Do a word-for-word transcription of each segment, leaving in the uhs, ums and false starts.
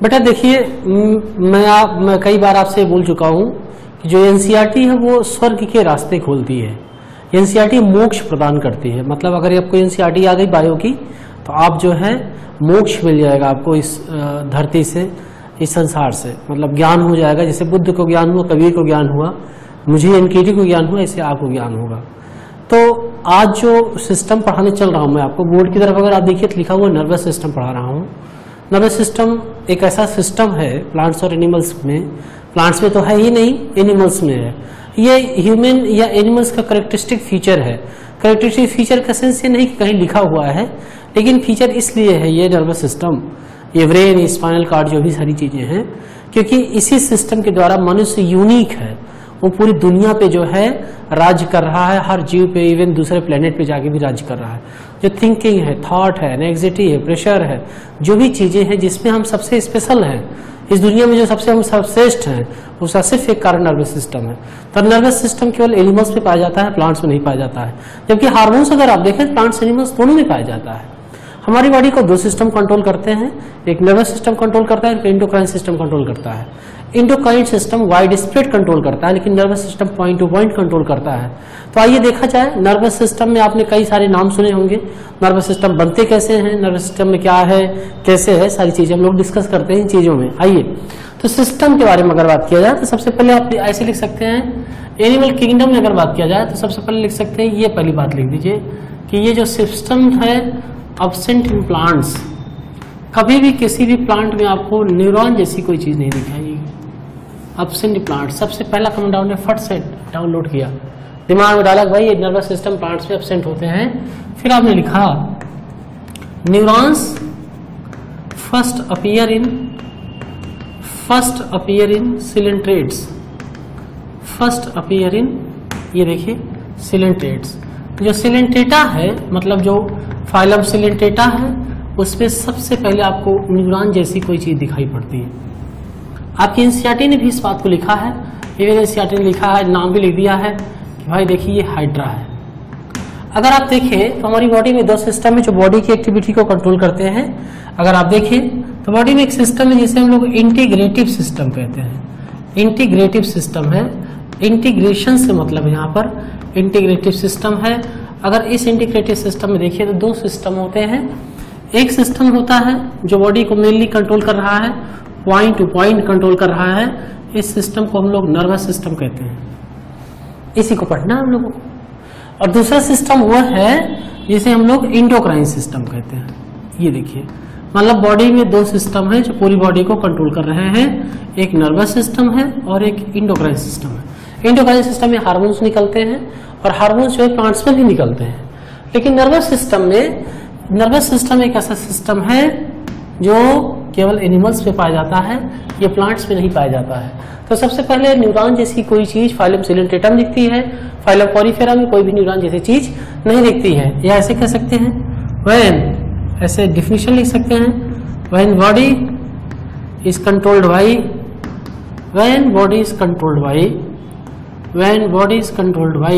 बेटा देखिए, मैं आप मैं कई बार आपसे बोल चुका हूं कि जो एनसीईआरटी है वो स्वर्ग के रास्ते खोलती है। एनसीईआरटी मोक्ष प्रदान करती है। मतलब अगर आपको एनसीईआरटी आ गई बायो की तो आप जो है मोक्ष मिल जाएगा आपको इस धरती से, इस संसार से। मतलब ज्ञान हो जाएगा, जैसे बुद्ध को ज्ञान हुआ, कबीर को ज्ञान हुआ, मुझे एनकेटी को ज्ञान हुआ, ऐसे आपको ज्ञान होगा। तो आज जो सिस्टम पढ़ाने चल रहा हूं मैं आपको, बोर्ड की तरफ अगर आप देखिए तो लिखा हुआ नर्वस सिस्टम पढ़ा रहा हूं। नर्वस सिस्टम एक ऐसा सिस्टम है प्लांट्स और एनिमल्स में, प्लांट्स में तो है ही नहीं, एनिमल्स में है। ये ह्यूमन या एनिमल्स का करेक्टरिस्टिक फीचर है। करेक्टरिस्टिक फीचर का सेंस ये नहीं कि कहीं लिखा हुआ है, लेकिन फीचर इसलिए है ये नर्वस सिस्टम, ये ब्रेन, स्पाइनल कार्ड, जो भी सारी चीजें हैं, क्योंकि इसी सिस्टम के द्वारा मनुष्य यूनिक है। वो पूरी दुनिया पे जो है राज्य कर रहा है, हर जीव पे, इवन दूसरे प्लेनेट पे जाके भी राज्य कर रहा है। जो थिंकिंग है, थॉट है, एंग्जाइटी है, प्रेशर है, जो भी चीजें हैं जिसमें हम सबसे स्पेशल हैं इस दुनिया में, जो सबसे हम सर्वश्रेष्ठ हैं, उसका सिर्फ एक कारण नर्वस सिस्टम है। तो नर्वस सिस्टम केवल एनिमल्स में पाया जाता है, प्लांट्स में नहीं पाया जाता है। जबकि हार्मोन्स अगर आप देखें प्लांट्स एनिमल्स दोनों में पाया जाता है। हमारी बॉडी को दो सिस्टम कंट्रोल करते हैं, एक नर्वस सिस्टम कंट्रोल करता है, एक एंडोक्राइन सिस्टम कंट्रोल करता है। Endocrine system wide spread control करता है, लेकिन nervous system point to point control करता है। तो आइए देखा जाए, नर्वस सिस्टम में आपने कई सारे नाम सुने होंगे। नर्वस सिस्टम बनते कैसे हैं, नर्वस सिस्टम में क्या है, कैसे है, सारी चीजें हम लोग डिस्कस करते हैं इन चीजों में। आइए तो सिस्टम के बारे में अगर बात किया जाए तो सबसे पहले आप ऐसे लिख सकते हैं, एनिमल किंगडम में अगर बात किया जाए तो सबसे पहले लिख सकते हैं, ये पहली बात लिख दीजिए कि ये जो सिस्टम है एब्सेंट इन प्लांट्स, कभी भी किसी भी प्लांट में आपको न्यूरॉन जैसी कोई चीज नहीं दिखाएगी। एब्सेंट प्लांट, सबसे पहला कमेंट डाउन ने फट से डाउनलोड किया, दिमाग में डाला भाई ये नर्वस सिस्टम प्लांट्स में एब्सेंट होते हैं। फिर आपने लिखा neurons first appear in first appear in coelenterates, first appear in, ये देखिए सिलेंट्रेट्स। जो सिलेंट्रेटा है, मतलब जो फाइलम सिलेंट्रेटा है, उसमें सबसे पहले आपको न्यूरॉन जैसी कोई चीज दिखाई पड़ती है। आपकी एनसीईआरटी ने भी इस बात को लिखा है, इवन एनसीईआरटी ने लिखा है, नाम भी लिख दिया है कि भाई देखिए ये हाइड्रा है। अगर आप देखें तो हमारी बॉडी में दो सिस्टम है जो बॉडी की एक्टिविटी को कंट्रोल करते हैं। अगर आप देखें तो बॉडी में एक सिस्टम है जिसे हम लोग इंटीग्रेटिव सिस्टम कहते हैं। इंटीग्रेटिव सिस्टम है, इंटीग्रेशन से मतलब यहाँ पर इंटीग्रेटिव सिस्टम है। अगर इस इंटीग्रेटिव सिस्टम में देखिए तो दो सिस्टम होते हैं। एक सिस्टम होता है जो बॉडी को मेनली कंट्रोल कर रहा है, पॉइंट टू पॉइंट कंट्रोल कर रहा है। इस सिस्टम को हम लोग नर्वस सिस्टम कहते हैं, इसी को पढ़ना हम लोगों को। और दूसरा सिस्टम वो है जिसे हम लोग एंडोक्राइन सिस्टम कहते हैं। ये देखिए, मतलब बॉडी में दो सिस्टम है जो पूरी बॉडी को कंट्रोल कर रहे हैं, एक नर्वस सिस्टम है और एक एंडोक्राइन सिस्टम है। एंडोक्राइन सिस्टम में हार्मोन्स निकलते हैं और हार्मोन्स जो है प्लांट्स में भी निकलते हैं। लेकिन नर्वस सिस्टम में, नर्वस सिस्टम एक ऐसा सिस्टम है जो केवल एनिमल्स में पाया जाता है, ये प्लांट्स में नहीं पाया जाता है। तो सबसे पहले न्यूरॉन जैसी कोई चीज फाइलम सिलेंट्रेटम दिखती है, फाइलम पॉरीफेरा में कोई भी न्यूरॉन जैसी चीज नहीं दिखती है। या ऐसे कह सकते हैं व्हेन, ऐसे डिफिनेशन लिख सकते हैं, when body is controlled by, when body is controlled by, when body is controlled by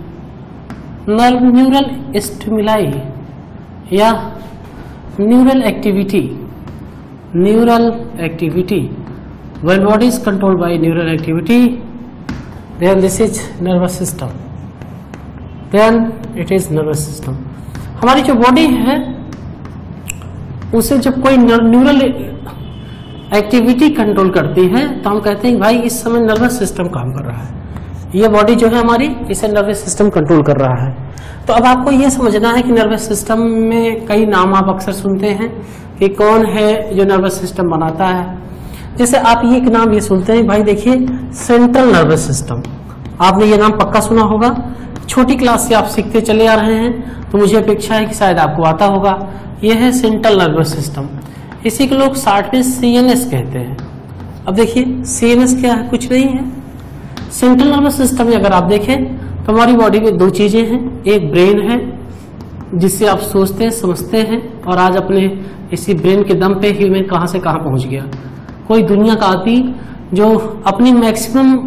neural stimuli या neural activity, neural activity, when body is controlled by neural activity, then this is nervous system, then it is nervous system। हमारी जो body है उसे जब कोई neural activity control करती है तो हम कहते हैं भाई इस समय नर्वस सिस्टम काम कर रहा है, ये बॉडी जो है हमारी, इसे नर्वस सिस्टम कंट्रोल कर रहा है। तो अब आपको ये समझना है कि नर्वस सिस्टम में कई नाम आप अक्सर सुनते हैं कि कौन है जो नर्वस सिस्टम बनाता है। जैसे आप ये एक नाम ये सुनते हैं, भाई देखिए सेंट्रल नर्वस सिस्टम, आपने ये नाम पक्का सुना होगा, छोटी क्लास से आप सीखते चले आ रहे हैं, तो मुझे अपेक्षा है कि शायद आपको आता होगा। यह है सेंट्रल नर्वस सिस्टम, इसी को लोग शार्ट में सीएनएस कहते हैं। अब देखिए सीएनएस क्या है, कुछ नहीं है। सेंट्रल नर्वस सिस्टम में अगर आप देखें तो हमारी बॉडी में दो चीजें हैं, एक ब्रेन है जिससे आप सोचते हैं, समझते हैं, और आज अपने इसी ब्रेन के दम पे ह्यूमन कहां से कहां पहुंच गया। कोई दुनिया का आदमी जो अपनी मैक्सिमम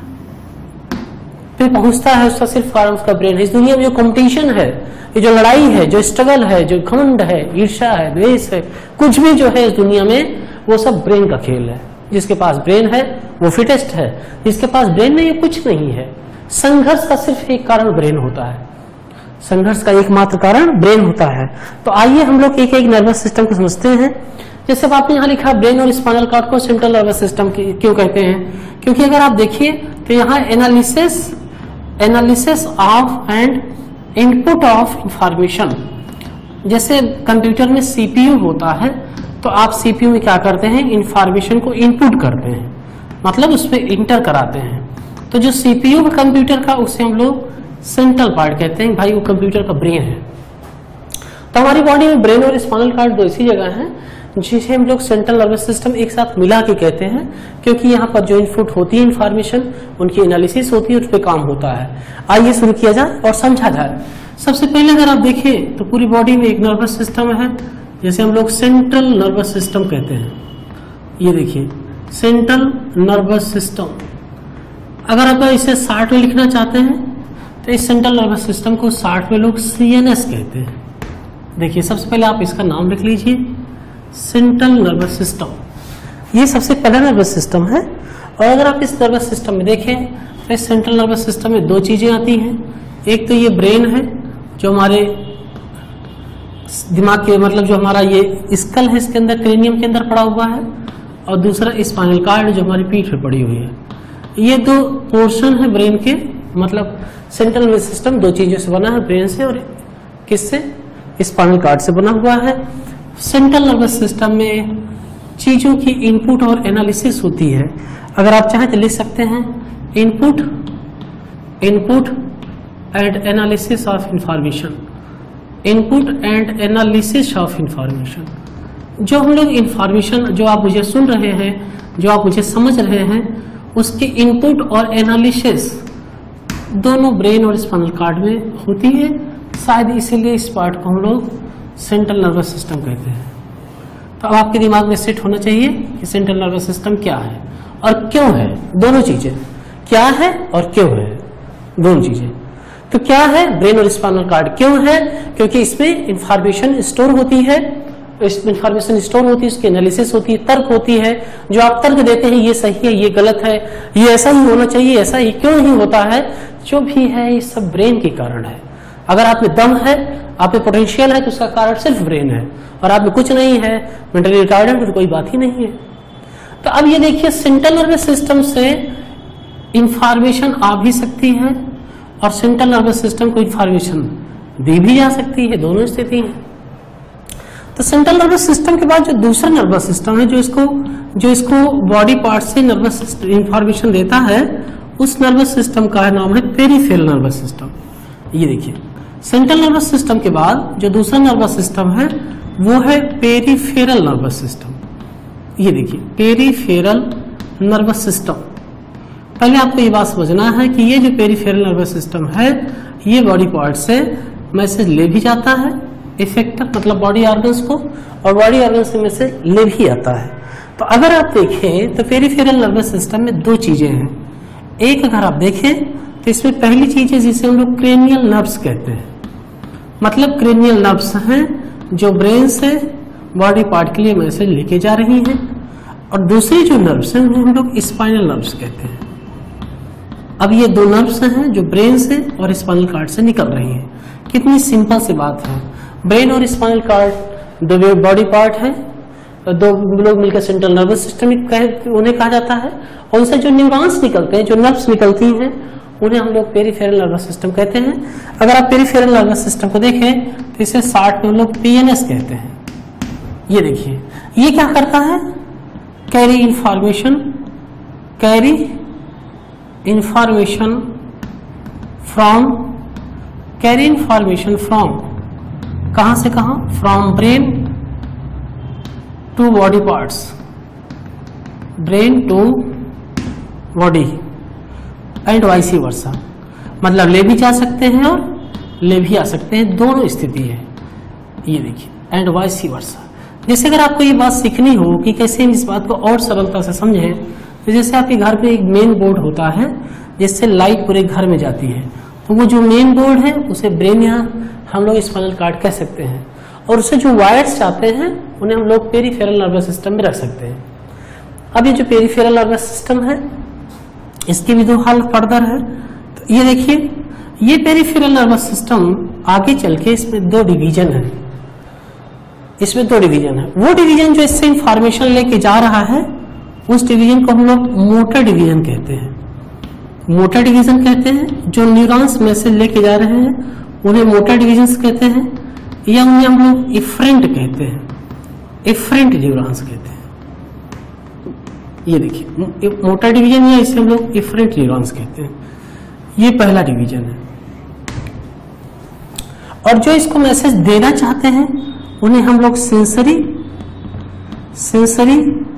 पे पहुंचता है उसका सिर्फ कारण उसका ब्रेन है। इस दुनिया में जो कंपटीशन है, ये जो लड़ाई है, जो स्ट्रगल है, जो घमंड है, ईर्ष्या है, द्वेष है, कुछ भी जो है इस दुनिया में वो सब ब्रेन का खेल है। जिसके पास ब्रेन है वो फिटेस्ट है, जिसके पास ब्रेन नहीं है कुछ नहीं है। संघर्ष का सिर्फ एक कारण ब्रेन होता है, संघर्ष का एकमात्र कारण ब्रेन होता है। तो आइए हम लोग एक एक नर्वस सिस्टम को समझते हैं। जैसे आपने यहाँ लिखा ब्रेन और स्पाइनल कॉर्ड को सेंट्रल नर्वस सिस्टम क्यों कहते हैं, क्योंकि अगर आप देखिए तो यहाँ analysis analysis of and input of information, जैसे कंप्यूटर में सीपीयू होता है तो आप सीपीयू में क्या करते हैं, इंफॉर्मेशन को इनपुट करते हैं, मतलब उसमें इंटर कराते हैं। तो जो सीपीयू कंप्यूटर का उसे हम लोग सेंट्रल पार्ट कहते हैं, भाई वो कंप्यूटर का ब्रेन है। तो हमारी बॉडी में ब्रेन और स्पाइनल कॉर्ड दो ऐसी जगह है जिसे हम लोग सेंट्रल नर्वस सिस्टम एक साथ मिला के कहते हैं, क्योंकि यहाँ पर जो इनपुट होती है इंफॉर्मेशन, उनकी एनालिसिस होती है, उस पर काम होता है। आइए शुरू किया जाए और समझा जाए। सबसे पहले अगर आप देखें तो पूरी बॉडी में एक नर्वस सिस्टम है, जैसे हम लोग सेंट्रल नर्वस सिस्टम कहते हैं। ये देखिए सेंट्रल नर्वस सिस्टम। अगर आप इसे शार्ट में लिखना चाहते हैं तो इस सेंट्रल नर्वस सिस्टम को शार्ट में लोग सीएनएस कहते हैं। देखिए सबसे पहले आप इसका नाम लिख लीजिए, सेंट्रल नर्वस सिस्टम। ये सबसे पहला नर्वस सिस्टम है। और अगर आप इस नर्वस सिस्टम में देखें तो इस सेंट्रल नर्वस सिस्टम में दो चीजें आती हैं। एक तो ये ब्रेन है जो हमारे दिमाग के, मतलब जो हमारा ये स्कल है इसके अंदर, क्रेनियम के अंदर पड़ा हुआ है, और दूसरा स्पाइनल कॉर्ड जो हमारी पीठ पे पड़ी हुई है। ये दो पोर्शन है ब्रेन के, मतलब सेंट्रल नर्वस सिस्टम दो चीजों से बना है, ब्रेन से और किससे, स्पाइनल कॉर्ड से बना हुआ है। सेंट्रल नर्वस सिस्टम में चीजों की इनपुट और एनालिसिस होती है। अगर आप चाहें तो लिख सकते हैं input input and analysis of information, input and analysis of information. जो हम लोग इंफॉर्मेशन, जो आप मुझे सुन रहे हैं, जो आप मुझे समझ रहे हैं, उसकी इनपुट और एनालिसिस दोनों ब्रेन और स्पाइनल कॉर्ड में होती है। शायद इसीलिए इस पार्ट को हम लोग सेंट्रल नर्वस सिस्टम कहते हैं। तो अब आपके दिमाग में सेट होना चाहिए कि सेंट्रल नर्वस सिस्टम क्या है और क्यों है। दोनों चीजें, क्या है और क्यों है, दोनों चीजें। तो क्या है ब्रेन और स्पाइनल कॉर्ड, क्यों है, क्योंकि इसमें इंफॉर्मेशन स्टोर होती है, इंफॉर्मेशन स्टोर होती है, उसकी एनालिसिस होती है, तर्क होती है। जो आप तर्क देते हैं ये सही है, ये गलत है, ये ऐसा ही होना चाहिए, ऐसा ही क्यों नहीं होता है, जो भी है ये सब ब्रेन के कारण है। अगर आप में दम है, आप में पोटेंशियल है, तो उसका कारण सिर्फ ब्रेन है। और आप में कुछ नहीं है, मेंटली रिटार्डेड, तो कोई बात ही नहीं है। तो अब ये देखिए सेंट्रल नर्वस सिस्टम से इंफॉर्मेशन आ भी सकती है और सेंट्रल नर्वस सिस्टम को इंफॉर्मेशन दी भी जा सकती है, दोनों स्थिति है। तो सेंट्रल नर्वस सिस्टम के बाद जो दूसरा नर्वस सिस्टम है जो इसको जो इसको बॉडी पार्ट से नर्वस इंफॉर्मेशन देता है, उस नर्वस सिस्टम का नाम है पेरिफेरल नर्वस सिस्टम। ये देखिए सेंट्रल नर्वस सिस्टम के बाद जो दूसरा नर्वस सिस्टम है वो है पेरिफेरल नर्वस सिस्टम। ये देखिए पेरिफेरल नर्वस सिस्टम। पहले आपको ये बात समझना है कि ये जो पेरिफेरल नर्वस सिस्टम है ये बॉडी पार्ट से मैसेज ले भी जाता है, इफेक्टर मतलब बॉडी ऑर्गन्स को, और बॉडी ऑर्गन से मैसेज ले भी आता है। तो अगर आप देखें तो पेरिफेरल नर्वस सिस्टम में दो चीजें हैं। एक अगर आप देखें तो इसमें पहली चीज है जिसे हम लोग क्रेनियल नर्व्स कहते हैं, मतलब क्रेनियल नर्व्स हैं जो ब्रेन से बॉडी पार्ट के लिए मैसेज लेके जा रही हैं, और दूसरी जो नर्व्स हैं उन्हें हम लोग स्पाइनल नर्व्स कहते हैं। अब ये दो नर्व्स हैं जो ब्रेन से और स्पाइनल कॉर्ड से निकल रही हैं। कितनी सिंपल सी बात है, ब्रेन और स्पाइनल कॉर्ड दो बॉडी पार्ट है, दो लोग मिलकर सेंट्रल नर्वस सिस्टम उन्हें कहा जाता है, और उनसे जो न्यूरॉन्स निकलते हैं, जो नर्व्स निकलती हैं, उन्हें हम लोग पेरिफेरल नर्वस सिस्टम कहते हैं। अगर आप पेरिफेरल नर्वस सिस्टम को देखें तो इसे शॉर्ट में हम लोग पीएनएस कहते हैं। ये देखिए ये क्या करता है, carry information carry information from carry information from कहां से कहां, from brain to body parts, brain to body and vice versa, मतलब ले भी जा सकते हैं और ले भी आ सकते हैं, दोनों स्थिति है। ये देखिए एंड वाइस वर्सा। जैसे अगर आपको ये बात सीखनी हो कि कैसे इस बात को और सरलता से समझें, तो जैसे आपके घर पे एक मेन बोर्ड होता है जिससे लाइट पूरे घर में जाती है, तो वो जो मेन बोर्ड है उसे ब्रेन या हम लोग स्पाइनल कॉर्ड कह सकते हैं, और उससे जो वायर्स जाते हैं उन्हें हम लोग पेरिफेरल नर्वस सिस्टम में रख सकते हैं। अब ये जो पेरिफेरल नर्वस सिस्टम है इसकी भी दो हाल फर्दर है। तो ये देखिए, ये पेरिफेरल नर्वस सिस्टम आगे चल के इसमें दो डिवीजन है, इसमें दो डिवीजन है। वो डिवीजन जो इससे इंफॉर्मेशन लेके जा रहा है उस डिवीजन को हम लोग मोटर डिवीजन कहते हैं। मोटर डिवीजन कहते हैं। जो न्यूरॉन्स मैसेज लेके जा रहे हैं उन्हें मोटर डिवीजन कहते हैं, या उन्हें हम लोग इफरेंट कहते हैं, इफरेंट न्यूरॉन्स कहते हैं। ये देखिए मोटर डिवीजन या इसे हम लोग इफरेंट न्यूरॉन्स कहते हैं। ये पहला डिवीजन है। और जो इसको मैसेज देना चाहते हैं उन्हें हम लोग सेंसरी सेंसरी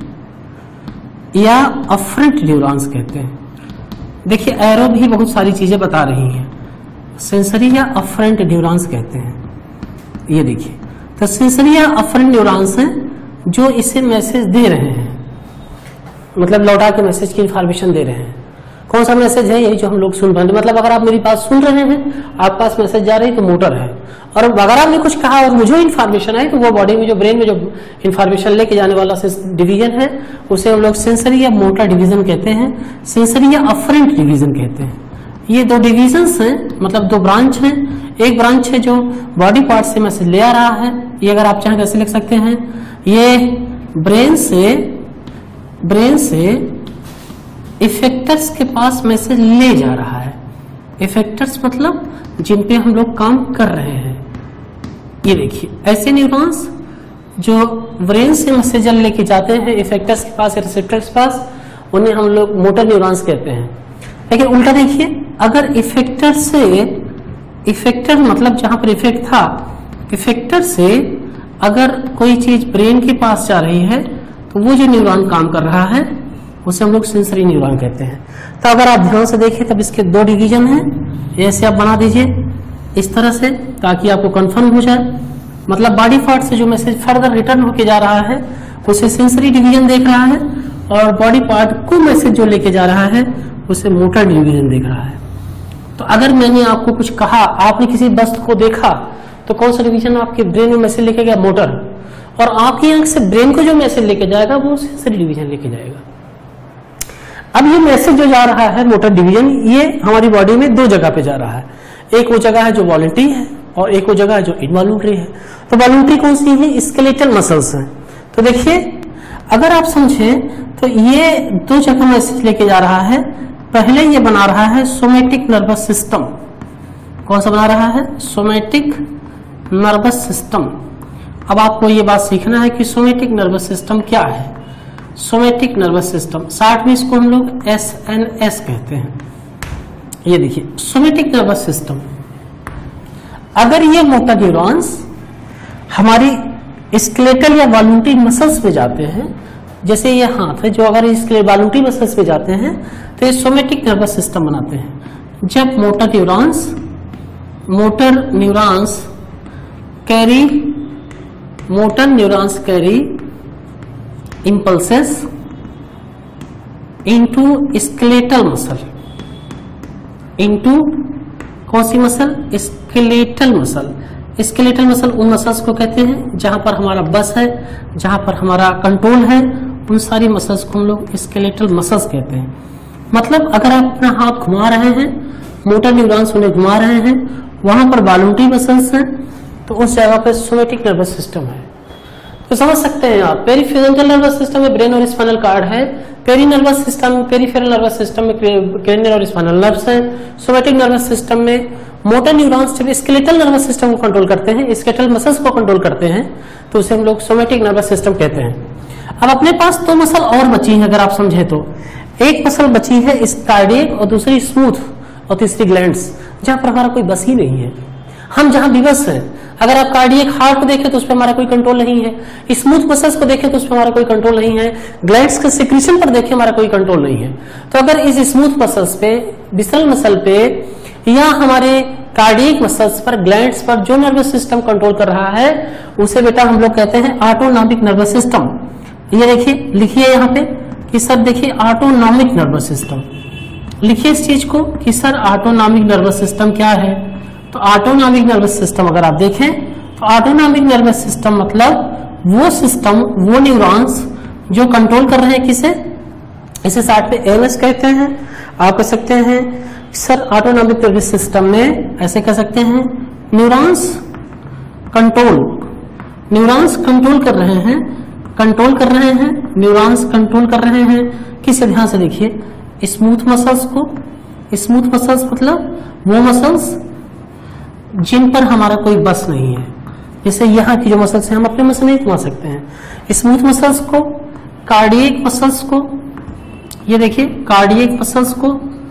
या अफरेंट न्यूरॉन्स कहते हैं। देखिए एरो भी बहुत सारी चीजें बता रही हैं। सेंसरी या अफरेंट न्यूरॉन्स कहते हैं। ये देखिए, तो सेंसरी या अफरेंट न्यूरॉन्स हैं जो इसे मैसेज दे रहे हैं, मतलब लौटा के मैसेज की इंफॉर्मेशन दे रहे हैं। कौन सा मैसेज है? यही जो हम लोग सुन रहे हैं। मतलब अगर आप मेरी बात सुन रहे हैं, आपके पास मैसेज जा रही है तो मोटर है, और अगर आपने कुछ कहा और मुझे इन्फॉर्मेशन आई तो वो बॉडी में जो ब्रेन में जो इन्फॉर्मेशन लेके जाने वाला डिवीजन है उसे हम लोग सेंसरी या मोटर डिवीजन कहते हैं, सेंसरी या अफरेंट डिवीजन कहते हैं। ये दो डिविजन्स हैं, मतलब दो ब्रांच हैं। एक ब्रांच है जो बॉडी पार्ट से मैसेज ले आ रहा है, ये अगर आप चाहें कैसे लिख सकते हैं, ये ब्रेन से ब्रेन से इफेक्टर्स के पास मैसेज ले जा रहा है। इफेक्टर्स मतलब जिन पे हम लोग काम कर रहे हैं। ये देखिए ऐसे न्यूरॉन्स जो ब्रेन से मैसेज लेके जाते हैं इफेक्टर्स के पास या रिसेप्टर्स के पास, उन्हें हम लोग मोटर न्यूरॉन्स कहते हैं। लेकिन उल्टा देखिए, अगर इफेक्टर से इफेक्टर मतलब जहां पर इफेक्ट था, इफेक्टर से अगर कोई चीज ब्रेन के पास जा रही है तो वो जो न्यूरॉन काम कर रहा है उसे हम लोग सेंसरी न्यूरॉन कहते हैं। तो अगर आप ध्यान से देखें तब इसके दो डिवीजन हैं। ऐसे आप बना दीजिए इस तरह से ताकि आपको कंफर्म हो जाए। मतलब बॉडी पार्ट से जो मैसेज फर्दर रिटर्न होके जा रहा है उसे सेंसरी डिवीजन देख रहा है, और बॉडी पार्ट को मैसेज जो लेके जा रहा है उसे मोटर डिवीजन देख रहा है। तो अगर मैंने आपको कुछ कहा, आपने किसी वस्तु को देखा, तो कौन सा डिवीजन आपके ब्रेन में मैसेज लेके गया? मोटर। और आपकी आंख से ब्रेन को जो मैसेज लेके जाएगा वो सेंसरी डिवीजन लेके जाएगा। अब ये मैसेज जो जा रहा है मोटर डिवीजन, ये हमारी बॉडी में दो जगह पे जा रहा है। एक वो जगह है जो वॉलंटरी है और एक वो जगह है जो इनवॉलंटरी है। तो वॉलंटरी कौन सी है? स्केलेटल मसल्स हैं। तो देखिए अगर आप समझें तो ये दो जगह मैसेज लेके जा रहा है। पहले ये बना रहा है सोमैटिक नर्वस सिस्टम। कौन सा बना रहा है? Somatic nervous system. अब आपको ये बात सीखना है कि सोमैटिक नर्वस सिस्टम क्या है। सोमैटिक नर्वस सिस्टम शार्ट में इसको हम लोग एस एन एस कहते हैं। ये देखिए सोमैटिक नर्वस सिस्टम, अगर ये मोटर न्यूरॉन्स हमारी स्केलेटल या वॉलंटरी मसल्स में जाते हैं, जैसे ये हाथ है जो अगर इसके वॉलंटरी मसल्स में जाते हैं तो ये सोमैटिक नर्वस सिस्टम बनाते हैं। जब motor neurons motor neurons carry motor neurons carry impulses into skeletal muscle, into कौन सी muscle? Skeletal muscle. Skeletal muscle उन मसल्स को कहते हैं जहां पर हमारा बस है, जहां पर हमारा कंट्रोल है, उन सारी मसल्स को हम लोग स्केलेटल मसल्स कहते हैं। मतलब अगर आप अपना हाथ घुमा रहे हैं, मोटर न्यूरॉन्स उन्हें घुमा रहे हैं, वहां पर वॉलंटरी मसल्स हैं, तो उस जगह पर सोमैटिक नर्वस सिस्टम है। तो समझ सकते हैं आप, पेरिफेरल नर्वस सिस्टम में ब्रेन और स्पाइनल कार्ड है, peri nervous system peripheral nervous system में क्रेनियल और स्पाइनल नर्व्स हैं, सोमैटिक नर्वस सिस्टम में मोटर न्यूरॉन्स जब स्केलेटल नर्वस सिस्टम को कंट्रोल करते हैं, स्केलेटल मसल्स को कंट्रोल करते हैं, तो उसे हम लोग सोमैटिक नर्वस सिस्टम कहते हैं। अब अपने पास दो मसल और बची है, अगर आप समझे तो एक मसल बची है कार्डियक और दूसरी स्मूथ और तीसरी ग्लैंड्स, जहां पर हमारा कोई बस ही नहीं है। हम जहां विवश हैं, अगर आप कार्डियक हार्ट को देखें तो उस पर हमारा कोई कंट्रोल नहीं है, स्मूथ मसल्स को देखें तो उस पर हमारा कोई कंट्रोल नहीं है, ग्लैंड्स के सिक्रीशन पर देखें हमारा कोई कंट्रोल नहीं है। तो अगर इस स्मूथ मसल्स पे, विसल मसल पे या हमारे कार्डियक मसल्स पर, ग्लैंड्स पर जो नर्वस सिस्टम कंट्रोल कर रहा है उसे बेटा हम लोग कहते हैं ऑटोनॉमिक नर्वस सिस्टम। ये देखिए, लिखिए यहाँ पे कि सर देखिए ऑटोनॉमिक नर्वस सिस्टम, लिखिए इस चीज को कि सर ऑटोनॉमिक नर्वस सिस्टम क्या है। तो ऑटोनॉमिक नर्वस सिस्टम अगर आप देखें तो ऑटोनॉमिक नर्वस सिस्टम मतलब वो सिस्टम, वो न्यूरॉन्स जो कंट्रोल कर रहे हैं किसे, इसे शॉर्ट में एएनएस कहते हैं। आप कह सकते हैं सर ऑटोनॉमिक नर्वस सिस्टम में ऐसे कह सकते हैं न्यूरॉन्स कंट्रोल, न्यूरॉन्स कंट्रोल कर रहे हैं, कंट्रोल कर रहे हैं, न्यूरॉन्स कंट्रोल कर रहे हैं किसे, ध्यान से देखिए स्मूथ मसल्स को। स्मूथ मसल्स मतलब वो मसल्स जिन पर हमारा कोई बस नहीं है, जैसे यहाँ की जो मसल्स हैं हम अपने मसल नहीं घुमा सकते हैं। स्मूथ मसल्स को, कार्डियक मसल्स को, ये देखिए कार्डियक मसल्स को,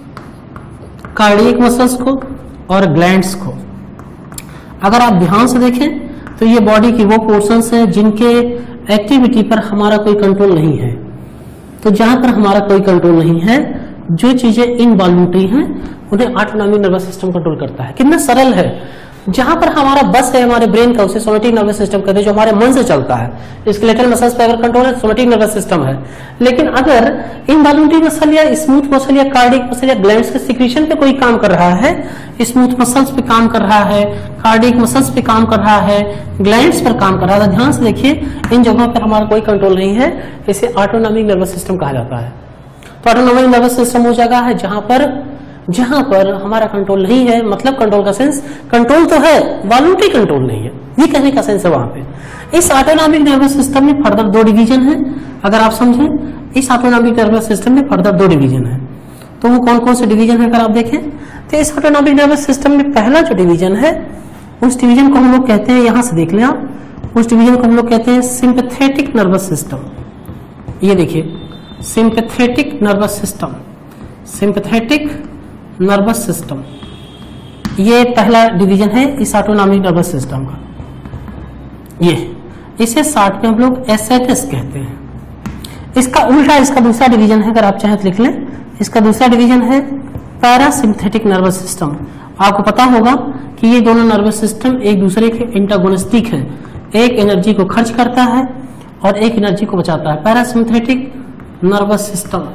कार्डियक मसल्स को और ग्लैंड्स को। अगर आप ध्यान से देखें तो ये बॉडी की वो पोर्शंस हैं जिनके एक्टिविटी पर हमारा कोई कंट्रोल नहीं है। तो जहां पर हमारा कोई कंट्रोल नहीं है, जो चीजें इनवॉल्यूंटरी हैं उन्हें ऑटोनॉमिक नर्वस सिस्टम कंट्रोल करता है। कितना सरल है। जहां पर हमारा बस है हमारे ब्रेन का, उसे सोमैटिक नर्वस सिस्टम कहते हैं, जो हमारे मन से चलता है। स्केलेटल मसल्स पे अगर कंट्रोल है सोमैटिक नर्वस सिस्टम है। लेकिन अगर इनवॉल्यूंटरी मसल या स्मूथ मसल या कार्डियक मसल या ग्लैंड्स के सिक्रीशन पे कोई काम कर रहा है, स्मूथ मसल्स पे काम कर रहा है, कार्डियक मसल्स पे काम कर रहा है, ग्लैंड्स पर काम कर रहा है, ध्यान से देखिए इन जगहों पर हमारा कोई कंट्रोल नहीं है, इसे ऑटोनॉमिक नर्वस सिस्टम कहा जाता है। तो ऑटोनॉमिक नर्वस सिस्टम वो जगह है जहां पर जहां पर हमारा कंट्रोल नहीं है, मतलब कंट्रोल का सेंस, कंट्रोल तो है वॉलंटरी कंट्रोल नहीं है, ये कहने का सेंस है वहां पे। इस ऑटोनॉमिक नर्वस सिस्टम में फर्दर दो डिवीजन है। अगर आप समझें इस ऑटोनॉमिक नर्वस सिस्टम में फर्दर दो डिवीजन है, तो वो कौन कौन से डिवीजन है अगर आप देखें तो इस ऑटोनॉमिक नर्वस सिस्टम में पहला जो डिवीजन है उस डिवीजन को हम लोग कहते हैं, यहां से देख लें आप, उस डिवीजन को हम लोग कहते हैं सिंपैथेटिक नर्वस सिस्टम। ये देखिए sympathetic nervous system, sympathetic nervous system, ये पहला डिवीजन है इस ऑटोनॉमिक नर्वस सिस्टम का। ये इसे शॉर्ट में हम लोग एसएनएस कहते हैं। इसका उल्टा इसका दूसरा डिवीजन है, अगर आप चाहें तो लिख लें, इसका दूसरा डिवीजन है पैरासिम्पथेटिक नर्वस सिस्टम। आपको पता होगा कि ये दोनों नर्वस सिस्टम एक दूसरे के इंटागोनिस्टिक हैं, एक एनर्जी को खर्च करता है और एक एनर्जी को बचाता है। पैरासिम्पथेटिक नर्वस सिस्टम,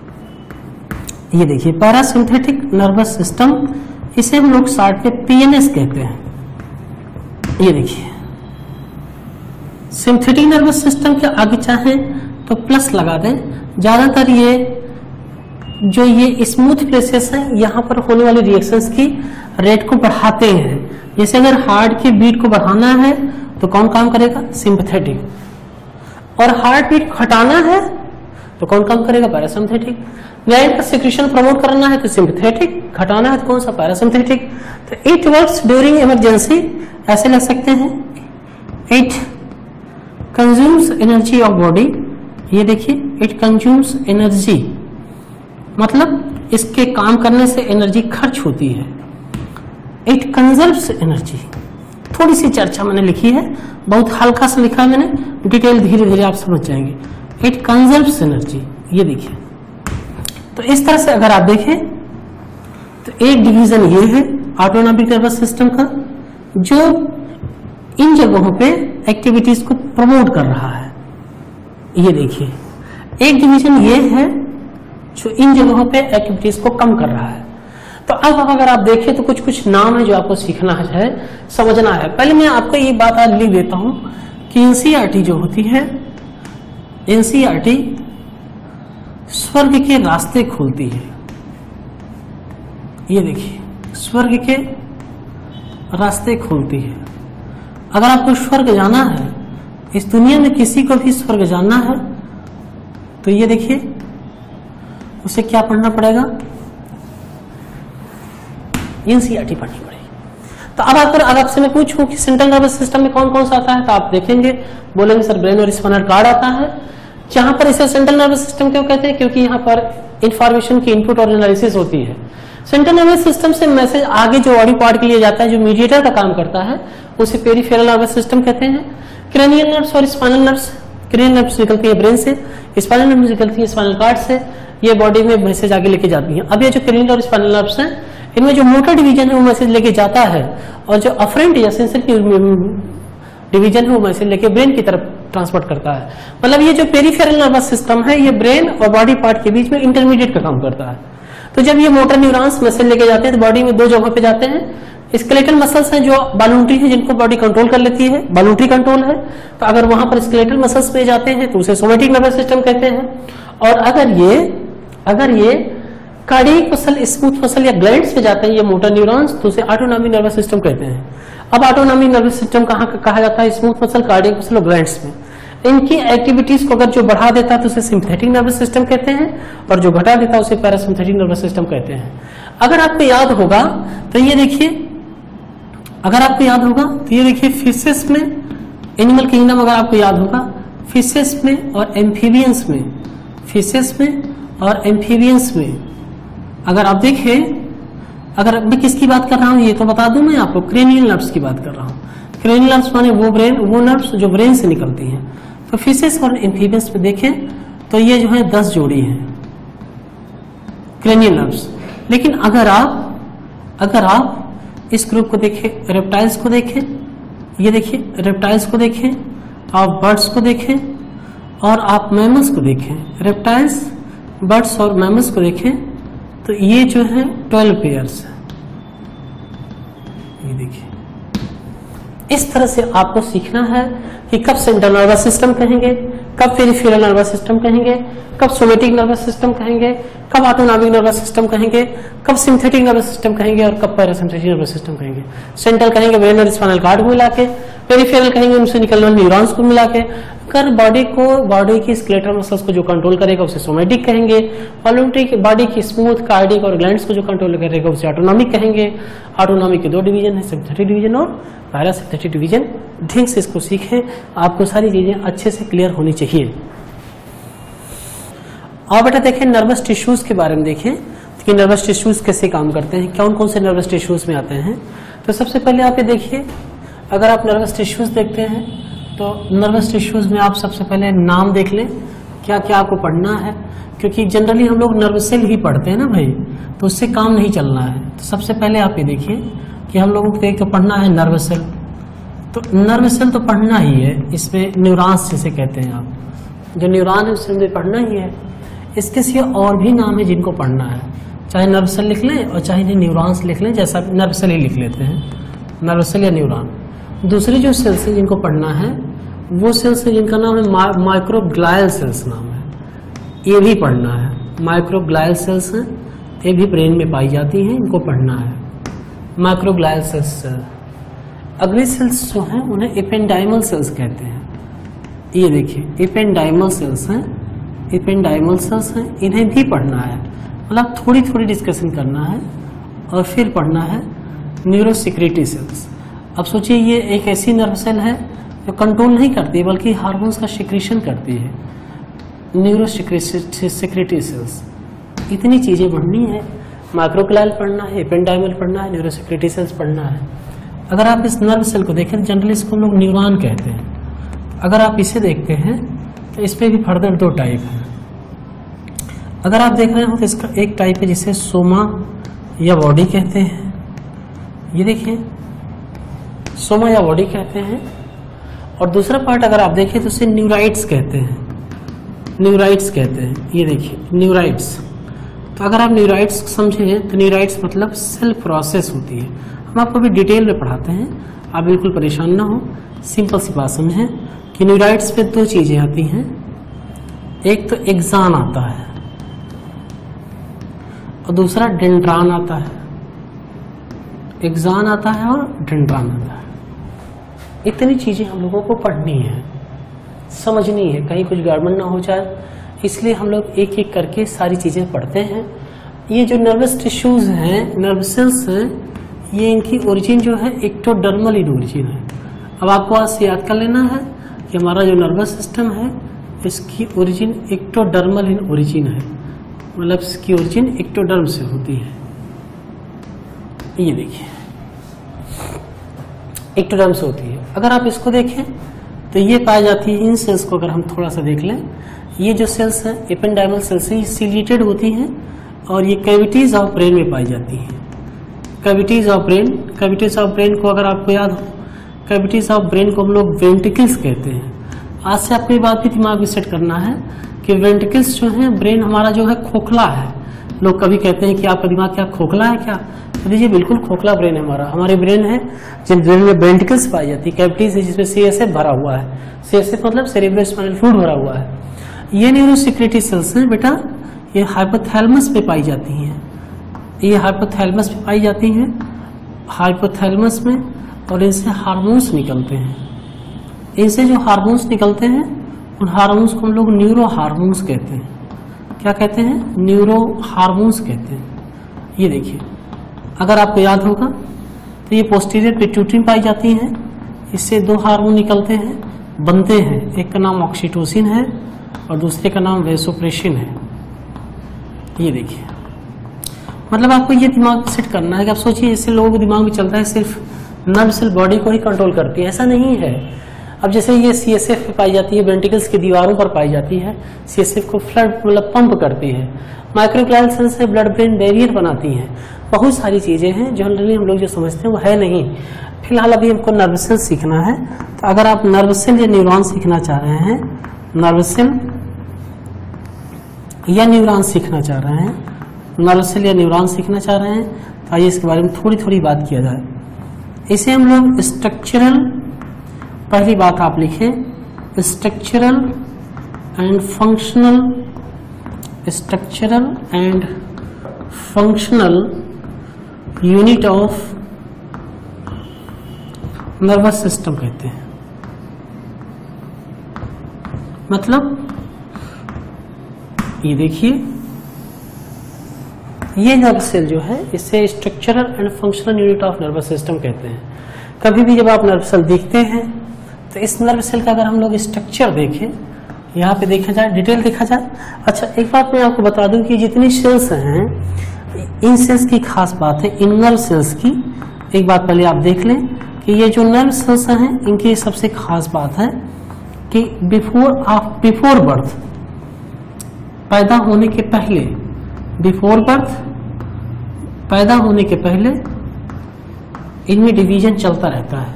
ये देखिए पैरासिम्पथेटिक नर्वस सिस्टम, इसे हम लोग शॉर्ट में पीएनएस कहते हैं। ये देखिए सिंपैथेटिक नर्वस सिस्टम के आगे चाहें तो प्लस लगा दें। ज्यादातर ये जो ये स्मूथ प्लेसेस हैं यहाँ पर होने वाली रिएक्शंस की रेट को बढ़ाते हैं। जैसे अगर हार्ट की बीट को बढ़ाना है तो कौन काम करेगा, सिंपैथेटिक, और हार्ट बीट घटाना है तो कौन काम करेगा, पैरासिम्पथेटिक। ग्लैंड का सिक्रीशन प्रमोट करना है तो सिंपैथेटिक, घटाना है तो कौन सा, पैरासिम्पथेटिक। तो इट वर्क्स ड्यूरिंग इमरजेंसी, ऐसे लग सकते हैं, it consumes energy of body. ये देखिए इट कंज्यूम्स एनर्जी, मतलब इसके काम करने से एनर्जी खर्च होती है। इट कंजर्व्स एनर्जी, थोड़ी सी चर्चा मैंने लिखी है, बहुत हल्का सा लिखा है मैंने, डिटेल धीरे धीरे आप समझ जाएंगे। इट कंजर्व्स एनर्जी, ये देखिए। तो इस तरह से अगर आप देखें तो एक डिवीजन ये है ऑटोनॉमिक नर्वस सिस्टम का, जो इन जगहों पे एक्टिविटीज को प्रमोट कर रहा है। ये देखिए एक डिवीजन ये है जो इन जगहों पे एक्टिविटीज को कम कर रहा है। तो अब अगर आप देखें तो कुछ कुछ नाम है जो आपको सीखना है, समझना है। पहले मैं आपको ये बात आज लिख देता हूं कि एनसीईआरटी जो होती है, एनसीईआरटी स्वर्ग के रास्ते खोलती है। ये देखिए स्वर्ग के रास्ते खोलती है। अगर आपको स्वर्ग जाना है, इस दुनिया में किसी को भी स्वर्ग जाना है, तो ये देखिए उसे क्या पढ़ना पड़ेगा, एनसीईआरटी पढ़नी पड़ेगी। तो अब अगर अगर आपसे मैं पूछूं कि सेंट्रल नर्वस सिस्टम में कौन कौन सा आता है, तो आप देखेंगे, बोलेंगे सर ब्रेन और स्पाइनल कॉर्ड आता है। जहां पर इसे सेंट्रल नर्वस सिस्टम क्यों कहते हैं, क्योंकि यहाँ पर इंफॉर्मेशन की इनपुट और एनालिसिस होती है। सेंट्रल नर्वस सिस्टम से मैसेज आगे जो बॉडी पार्ट के लिए जाता है, जो मीडिएटर का काम करता है, उसे पेरिफेरल नर्वस सिस्टम कहते हैं। क्रेनियल नर्व्स और स्पाइनल नर्व्स, क्रेनियल नर्व्स निकलती है ब्रेन से, स्पाइनल नर्व्स निकलती है स्पाइनल कॉर्ड से, ये बॉडी में मैसेज आगे लेके जाती है। अब ये जो क्रेनियल और स्पाइनल नर्व्स हैं, इनमें जो मोटर डिवीजन है वो मैसेज लेके जाता है, और जो अफरेंट या सेंसरी डिवीजन है वो मैसेज लेके ब्रेन की तरफ ट्रांसपोर्ट करता है। मतलब ये जो पेरिफेरल नर्वस सिस्टम है, ये ब्रेन और बॉडी पार्ट के बीच में इंटरमीडिएट का काम करता है। तो जब ये मोटर न्यूरॉन्स मैसेज लेके जाते हैं तो बॉडी में दो जगहों पे जाते हैं, स्केलेटल मसल्स हैं जो वॉलंटरी है, जिनको बॉडी कंट्रोल कर लेती है, वॉलंटरी कंट्रोल है। तो अगर वहां पर स्केलेटल मसल्स में जाते हैं तो उसे सोमेटिक नर्वस सिस्टम कहते हैं। और अगर ये अगर ये कार्डियक मसल, स्मूथ मसल या ग्लैंड्स पे जाते हैं, ये मोटर न्यूरॉन्स, तो उसे ऑटोनॉमिक नर्वस सिस्टम कहते हैं। अब ऑटोनॉमिक नर्वस सिस्टम कहाँ कहा जाता है? स्मूथ मसल, कार्डियक मसल और ग्लैंड्स में। इनकी एक्टिविटीज को अगर जो बढ़ा देता है तो उसे सिंपैथेटिक नर्वस सिस्टम कहते हैं, और जो घटा देता है उसे पैरासिम्पैथेटिक नर्वस सिस्टम कहते हैं। अगर आपको याद होगा तो ये देखिए, अगर आपको याद होगा तो ये देखिए फिशेस में, एनिमल किंगडम अगर आपको याद होगा, फिशेस में और एम्फीबियंस में, फिशेस में और एम्फीबियंस में अगर आप देखें, अगर मैं किसकी बात कर रहा हूं ये तो बता दूं मैं आपको, क्रेनियल नर्व्स की बात कर रहा हूं। क्रेनियल नर्व्स माने वो ब्रेन, वो नर्व्स जो ब्रेन से निकलती हैं। तो फिशेस और एम्फीबियंस में देखें तो ये जो है दस जोड़ी है क्रेनियल नर्व्स। लेकिन अगर आप अगर आप इस ग्रुप को देखें, रेप्टाइल्स को देखें, ये देखिए रेप्टाइल्स को देखें, आप बर्ड्स को देखें और आप मैमल्स को देखें, रेप्टाइल्स, बर्ड्स और मैमल्स को देखें, तो ये जो है ट्वेल्व पेयर्स है। ये देखिए, इस तरह से आपको सीखना है कि कब सेंट्रल नर्वस सिस्टम कहेंगे, कब पेरिफेरल नर्वस सिस्टम कहेंगे, कब सोमेटिक नर्वस सिस्टम कहेंगे, कब ऑटोनॉमिक नर्वस सिस्टम कहेंगे, कब सिंथेटिक नर्वस सिस्टम कहेंगे और कब पैरासिम्पैथेटिक नर्वस सिस्टम कहेंगे। सेंट्रल कहेंगे ब्रेन और स्पाइनल कॉर्ड को मिला के, पेरिफेरल कहेंगे उनसे निकलने वाले न्यूरॉन्स को मिला के, कर बॉडी को, बॉडी की स्केलेटल मसल्स को जो कंट्रोल करेगा उसे सोमेटिक कहेंगे, वॉलंटरी बॉडी की स्मूथ, कार्डियक और ग्लैंड्स को जो कंट्रोल करेगा उसे ऑटोनॉमिक कहेंगे। ऑटोनॉमिक के दो डिवीजन है, सिंथेटिक डिवीजन और पैरासिम्पैथेटिक डिवीजन। ढंग से इसको सीखें, आपको सारी चीजें अच्छे से क्लियर होनी चाहिए। और बेटा देखें नर्वस टिश्यूज के बारे में देखें कि नर्वस टिश्यूज कैसे काम करते हैं, कौन कौन से नर्वस टिश्यूज में आते हैं। तो सबसे पहले आप ये देखिए, अगर आप नर्वस टिश्यूज देखते हैं तो नर्वस टिश्यूज में आप सबसे पहले नाम देख लें, क्या क्या आपको पढ़ना है, क्योंकि जनरली हम लोग नर्व सेल ही पढ़ते हैं ना भाई, तो उससे काम नहीं चलना है। तो सबसे पहले आप ये देखिए कि हम लोगों को एक पढ़ना है नर्व सेल। तो नर्व सेल तो पढ़ना ही है, इसमें न्यूरॉन्स जिसे कहते हैं आप, जो न्यूरॉन है उससे पढ़ना ही है। इसके सिवा और भी नाम है जिनको पढ़ना है, चाहे नर्व सेल लिख लें और चाहे न्यूरॉन्स लिख लें, जैसा नर्व सेल ही लिख लेते हैं, नर्व सेल या न्यूरॉन। दूसरी जो सेल्स है जिनको पढ़ना है वो सेल्स है जिनका नाम है मा, माइक्रोग्लायल सेल्स नाम है, ये भी पढ़ना है। माइक्रोग्लायल सेल्स हैं, ये भी ब्रेन में पाई जाती हैं, इनको पढ़ना है माइक्रोग्लायल सेल्स। अगली सेल्स जो हैं उन्हें एपेंडाइमल सेल्स कहते हैं। ये देखिए एपेंडाइमल सेल्स हैं, एपेंडाइमल सेल्स हैं, इन्हें भी पढ़ना है, मतलब थोड़ी थोड़ी डिस्कशन करना है। और फिर पढ़ना है न्यूरोसिक्रेटरी सेल्स। अब सोचिए ये एक ऐसी नर्व सेल है जो कंट्रोल नहीं करती बल्कि हार्मोन्स का सिक्रेशन करती है, न्यूरोसिक्रेटरी सेल्स। इतनी चीजें पढ़नी है, माइक्रोग्लायल पढ़ना है, एपेंडाइमल पढ़ना है, न्यूरोसिक्रेटरी सेल्स पढ़ना है। अगर आप इस नर्व सेल को देखें, जनरली इसको हम लोग न्यूरॉन कहते हैं। अगर आप इसे देखते हैं तो इसमें भी फर्दर दो टाइप है। अगर आप देख रहे हो तो इसका एक टाइप है जिसे सोमा या बॉडी कहते हैं, ये देखिए सोमा या बॉडी कहते हैं। और दूसरा पार्ट अगर आप देखें तो उसे न्यूराइट्स कहते हैं, न्यूराइट्स कहते हैं, ये देखिए न्यूराइट्स। तो अगर आप न्यूराइट्स समझें तो न्यूराइट्स मतलब सेल प्रोसेस होती है, हम आपको भी डिटेल में पढ़ाते हैं, आप बिल्कुल परेशान ना हो, सिंपल सी बात समझें कि न्यूराइट्स में दो चीजें आती हैं, एक तो एक्सान आता है और दूसरा डेंड्रान आता है। एक्सान आता है और डेंड्रान आता है। इतनी चीजें हम लोगों को पढ़नी है, समझनी है, कहीं कुछ गड़बड़ ना हो जाए, इसलिए हम लोग एक एक करके सारी चीजें पढ़ते हैं। ये जो नर्वस टिश्यूज हैं, नर्व सेल्स हैं, ये इनकी ओरिजिन जो है एक्टोडर्मल इन ओरिजिन है। अब आपको आज से याद कर लेना है कि हमारा जो नर्वस सिस्टम है इसकी ओरिजिन एक्टोडर्मल इन ओरिजिन है, मतलब इसकी ओरिजिन एक्टोडर्म से होती है। ये देखिए एक्टोडर्म से होती है। अगर आप इसको देखें तो ये पाई जाती है इन सेल्स को, अगर हम थोड़ा सा देख लें, ये जो सेल्स हैं एपेंडाइमल सेल्स से सिलिएटेड होती हैं और ये कैविटीज ऑफ ब्रेन में पाई जाती हैं। Cavities of brain, cavities of brain को अगर आपको याद हो, कैविटीज ऑफ ब्रेन को हम लोग वेंट्रिकल्स कहते हैं। आज से आपको ये बात भी दिमाग में सेट करना है कि वेंट्रिकल्स जो है, ब्रेन हमारा जो है खोखला है। लोग कभी कहते हैं कि आपका दिमाग क्या खोखला है क्या? तो देखिए बिल्कुल खोखला ब्रेन है हमारा। हमारे ब्रेन है जिन ब्रेन में वेंट्रिकल्स पाई जाती है, कैविटीज है जिसमें सीएसएफ भरा हुआ है। सीएसएफ मतलब सेरेब्रो स्पाइनल फ्लूइड भरा हुआ है। ये न्यूरोसेक्रेटरी सेल्स हैं बेटा, ये हाइपोथैलेमस पे पाई जाती हैं। ये हाइपोथैलेमस पे पाई जाती हैं, हाइपोथैलेमस में, और इनसे हार्मोन्स निकलते हैं। इनसे जो हार्मोन्स निकलते हैं उन हार्मोन्स को हम लोग न्यूरो हार्मोन्स कहते हैं। क्या कहते हैं? न्यूरो हार्मोन्स कहते हैं। ये देखिए, अगर आपको याद होगा तो ये पोस्टीरियर पिट्यूटरी में पाई जाती हैं। इससे दो हार्मोन निकलते हैं, बनते हैं। एक का नाम ऑक्सीटोसिन है और दूसरे का नाम वेसोप्रेसिन है। ये देखिए, मतलब आपको ये दिमाग सेट करना है कि आप सोचिए, इससे लोगों के दिमाग में चलता है सिर्फ नर्व सेल बॉडी को ही कंट्रोल करती है, ऐसा नहीं है। अब जैसे ये सीएसएफ पे पाई जाती है, वेंट्रिकल्स की दीवारों पर पाई जाती है, सीएसएफ को फ्लड मतलब पंप करती है। माइक्रोग्लियल सेल्स से ब्लड ब्रेन बैरियर बनाती हैं। बहुत सारी चीजें हैं जनरली हम लोग जो समझते हैं वो है नहीं। फिलहाल अभी हमको नर्व सेल सीखना है। तो अगर आप नर्व सेल या न्यूरॉन सीखना चाह रहे हैं, नर्व सेल या न्यूरॉन सीखना चाह रहे हैं, नर्व सेल या न्यूरॉन सीखना चाह रहे हैं, तो आइए इसके बारे में थोड़ी थोड़ी बात किया जाए। इसे हम लोग स्ट्रक्चरल, पहली बात आप लिखें, structural and functional, structural and functional unit of nervous system कहते हैं। मतलब ये देखिए, ये नर्व सेल जो है इसे structural and functional unit of nervous system कहते हैं। कभी भी जब आप नर्व सेल देखते हैं तो इस नर्व सेल का अगर हम लोग स्ट्रक्चर देखें, यहाँ पे देखा जाए, डिटेल देखा जाए। अच्छा, एक बात मैं आपको बता दूं कि जितनी सेल्स हैं, इन सेल्स की खास बात है, इन नर्व सेल्स की एक बात पहले आप देख लें कि ये जो नर्व सेल्स हैं इनकी सबसे खास बात है कि बिफोर आप बिफोर बर्थ, पैदा होने के पहले, बिफोर बर्थ, पैदा होने के पहले इनमें डिवीजन चलता रहता है।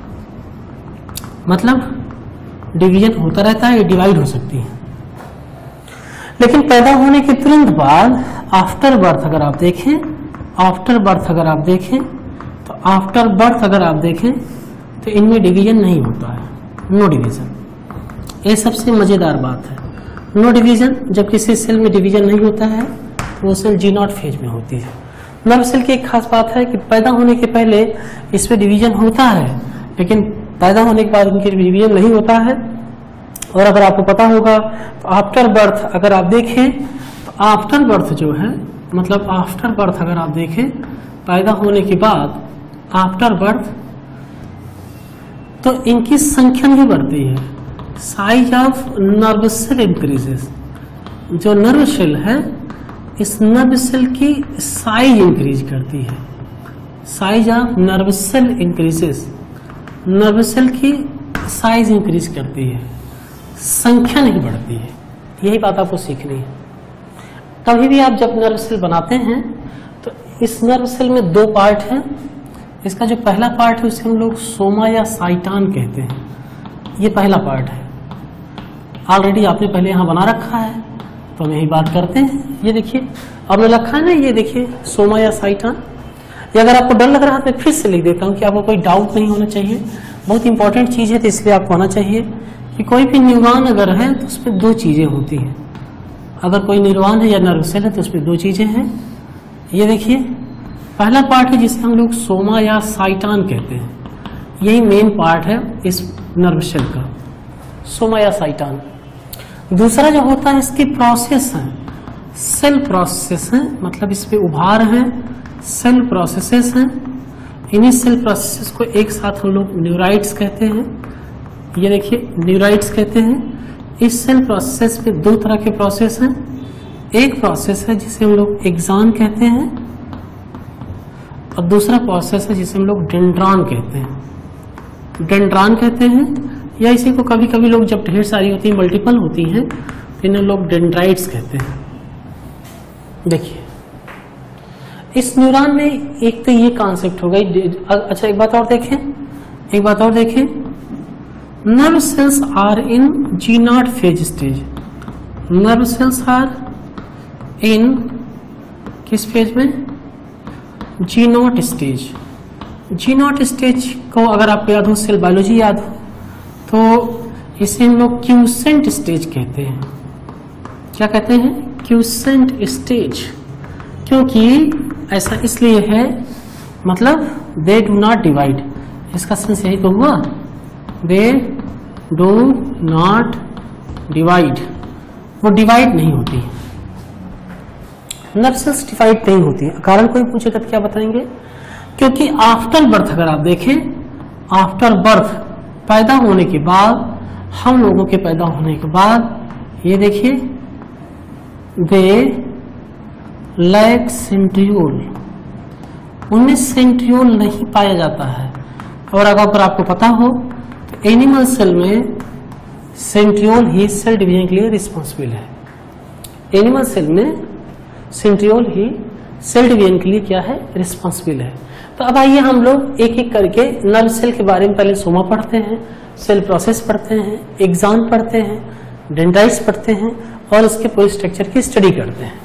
मतलब डिवीजन होता रहता है, ये डिवाइड हो सकती है। लेकिन पैदा होने के तुरंत बाद आफ्टर बर्थ अगर आप देखें, आफ्टर बर्थ अगर आप देखें तो आफ्टर बर्थ अगर आप देखें तो इनमें डिवीजन नहीं होता है, नो डिवीजन। ये सबसे मजेदार बात है, नो डिवीजन। जब किसी सेल में डिवीजन नहीं होता है तो वो सेल जी नॉट फेज में होती है। नर्व सेल की एक खास बात है कि पैदा होने के पहले इसमें डिवीजन होता है, लेकिन पैदा होने के बाद उनके डिवीजन नहीं होता है। और अगर आपको पता होगा तो आफ्टर बर्थ अगर आप देखें तो आफ्टर बर्थ जो है, मतलब आफ्टर बर्थ अगर आप देखें, पैदा होने के बाद आफ्टर बर्थ, तो इनकी संख्या नहीं बढ़ती है, size of nerve cell increases. जो नर्व सेल है इस नर्व सेल की साइज इंक्रीज करती है, size of nerve cell increases, nerve cell की साइज इंक्रीज करती है, संख्या नहीं बढ़ती है। यही बात आपको सीखनी है। कभी भी आप जब नर्व सेल बनाते हैं तो इस नर्व सेल में दो पार्ट हैं। इसका जो पहला पार्ट है उसे हम लोग सोमा या साइटान कहते हैं। ये पहला पार्ट है, ऑलरेडी आपने पहले यहाँ बना रखा है, तो हम यही बात करते हैं। ये देखिए आपने रखा है ना, ये देखिए सोमा या साइटान। ये अगर आपको डर लग रहा है तो फिर से लिख देता हूँ कि आपको कोई डाउट नहीं होना चाहिए। बहुत इंपॉर्टेंट चीज है, तो इसलिए आपको आना चाहिए कि कोई भी न्यूरॉन अगर है तो उसमें दो चीजें होती हैं। अगर कोई न्यूरॉन है या नर्व सेल है तो उसमें दो चीजें हैं। ये देखिए पहला पार्ट है जिसे हम लोग सोमा या साइटान कहते हैं। यही मेन पार्ट है इस नर्व सेल का, सोमा या साइटान। दूसरा जो होता है इसकी प्रोसेस है, सेल प्रोसेस है, मतलब इसमें उभार है, सेल प्रोसेसेस हैं। इन्हीं सेल प्रोसेसेस को एक साथ हम लोग न्यूराइट्स कहते हैं। ये देखिए न्यूराइट्स कहते हैं। इस सेल प्रोसेस में दो तरह के प्रोसेस हैं। एक प्रोसेस है जिसे हम लोग एक्सॉन कहते हैं और दूसरा प्रोसेस है जिसे हम लोग डेंड्रॉन कहते हैं। डेंड्रॉन कहते हैं या इसी को कभी कभी लोग जब ढेर सारी होती है, मल्टीपल होती हैं, तो इन्हें लोग डेंड्राइट्स कहते हैं। देखिए इस न्यूरॉन में एक तो ये कॉन्सेप्ट हो गई। अच्छा एक बात और देखें, एक बात और देखें, nerve cells are in G nought phase stage. Nerve cells are in किस फेज में? G nought stage. G nought stage को अगर आपको याद हो, सेल बायोलॉजी याद हो, तो इसे हम लोग क्यूसेंट स्टेज कहते हैं। क्या कहते हैं? Quiescent stage. क्योंकि ऐसा इसलिए है, मतलब दे डू नॉट डिवाइड, इसका सेंस यही तो हुआ, they do not divide, divide डिवाइड नहीं होती, नर्व सेल्स डिवाइड नहीं होती है। कारण कोई पूछेगा तो क्या बताएंगे? क्योंकि आफ्टर बर्थ, अगर आप देखें, आफ्टर बर्थ, पैदा होने के बाद, हम लोगों के पैदा होने के बाद, ये देखिए, दे लैक सेंट्रियोल, उनमें सेंट्रियोल नहीं पाया जाता है। और अगर आपको पता हो तो एनिमल सेल में सेंट्रियोल ही सेल डिवीजन के लिए रिस्पॉन्सिबल है। एनिमल सेल में सेंट्रियोल ही सेल डिवीजन के लिए क्या है? रिस्पॉन्सिबल है। तो अब आइए हम लोग एक एक करके नर्व सेल के बारे में पहले सोमा पढ़ते हैं, सेल प्रोसेस पढ़ते हैं, एक्सॉन पढ़ते हैं, डेंड्राइट्स पढ़ते हैं और उसके पूरे स्ट्रक्चर की स्टडी करते हैं।